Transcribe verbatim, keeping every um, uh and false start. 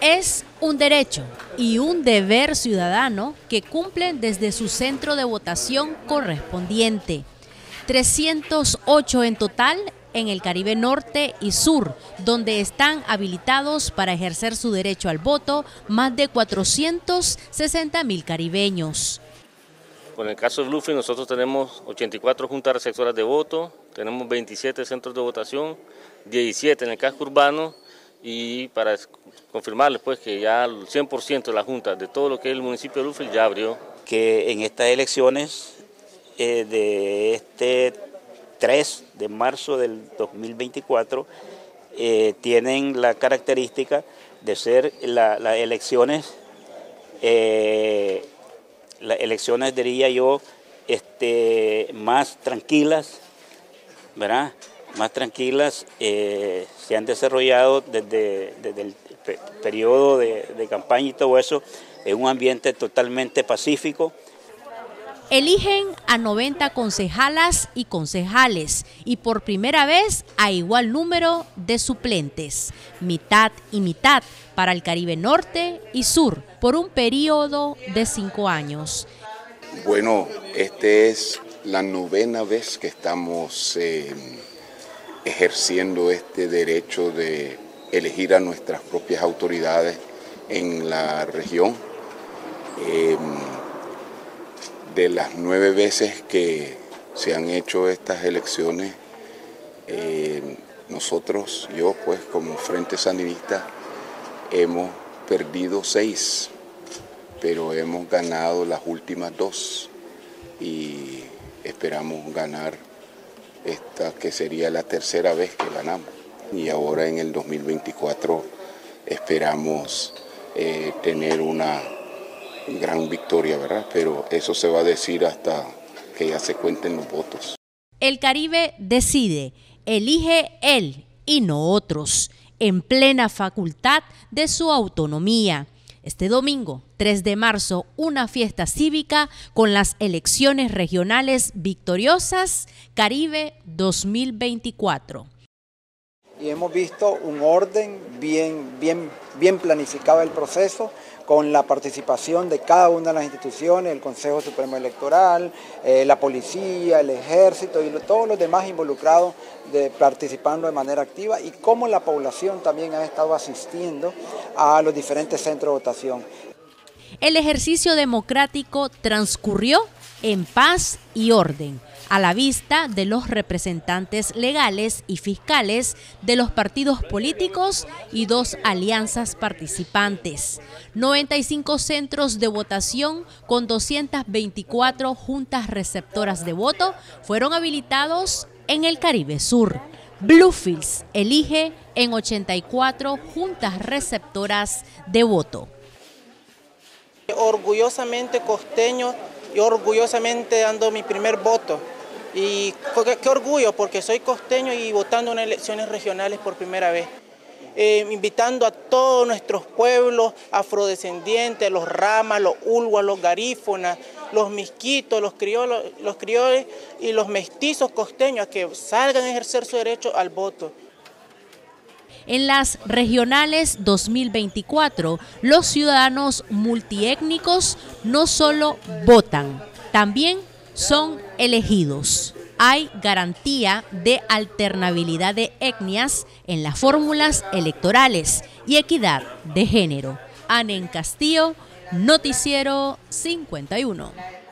Es un derecho y un deber ciudadano que cumplen desde su centro de votación correspondiente. trescientos ocho en total en el Caribe Norte y Sur, donde están habilitados para ejercer su derecho al voto más de cuatrocientos sesenta mil caribeños. En el caso de Bluefield, nosotros tenemos ochenta y cuatro juntas receptoras de voto, tenemos veintisiete centros de votación, diecisiete en el casco urbano, y para confirmarles pues que ya el cien por ciento de la junta de todo lo que es el municipio de Bluefield ya abrió. Que en estas elecciones eh, de este tres de marzo del dos mil veinticuatro eh, tienen la característica de ser las la elecciones, eh, las elecciones diría yo, este, más tranquilas, ¿verdad? más tranquilas, eh, se han desarrollado desde, desde el periodo de, de campaña y todo eso, en un ambiente totalmente pacífico. Eligen a noventa concejalas y concejales y por primera vez a igual número de suplentes, mitad y mitad para el Caribe Norte y Sur, por un periodo de cinco años. Bueno, esta es la novena vez que estamos eh, ejerciendo este derecho de elegir a nuestras propias autoridades en la región. Eh, de las nueve veces que se han hecho estas elecciones, eh, nosotros, yo pues como Frente Sandinista, hemos perdido seis, pero hemos ganado las últimas dos y esperamos ganar esta que sería la tercera vez que ganamos. Y ahora en el dos mil veinticuatro esperamos eh, tener una gran victoria, ¿verdad? Pero eso se va a decir hasta que ya se cuenten los votos. El Caribe decide, elige él y no otros, en plena facultad de su autonomía. Este domingo, tres de marzo, una fiesta cívica con las elecciones regionales victoriosas Caribe dos mil veinticuatro. Y hemos visto un orden bien, bien, bien planificado del proceso, con la participación de cada una de las instituciones, el Consejo Supremo Electoral, eh, la policía, el ejército y lo, todos los demás involucrados de, participando de manera activa, y cómo la población también ha estado asistiendo a los diferentes centros de votación. El ejercicio democrático transcurrió en paz y orden, a la vista de los representantes legales y fiscales de los partidos políticos y dos alianzas participantes. noventa y cinco centros de votación con doscientas veinticuatro juntas receptoras de voto fueron habilitados en el Caribe Sur. Bluefield elige en ochenta y cuatro juntas receptoras de voto. Orgullosamente costeño y orgullosamente dando mi primer voto. Y qué, qué orgullo, porque soy costeño y votando en elecciones regionales por primera vez. Eh, invitando a todos nuestros pueblos afrodescendientes, los ramas, los ulguas, los garífonas, los misquitos, los criollos, los criollos y los mestizos costeños a que salgan a ejercer su derecho al voto. En las regionales dos mil veinticuatro, los ciudadanos multiétnicos no solo votan, también son elegidos. Hay garantía de alternabilidad de etnias en las fórmulas electorales y equidad de género. Anen Castillo, Noticiero cincuenta y uno.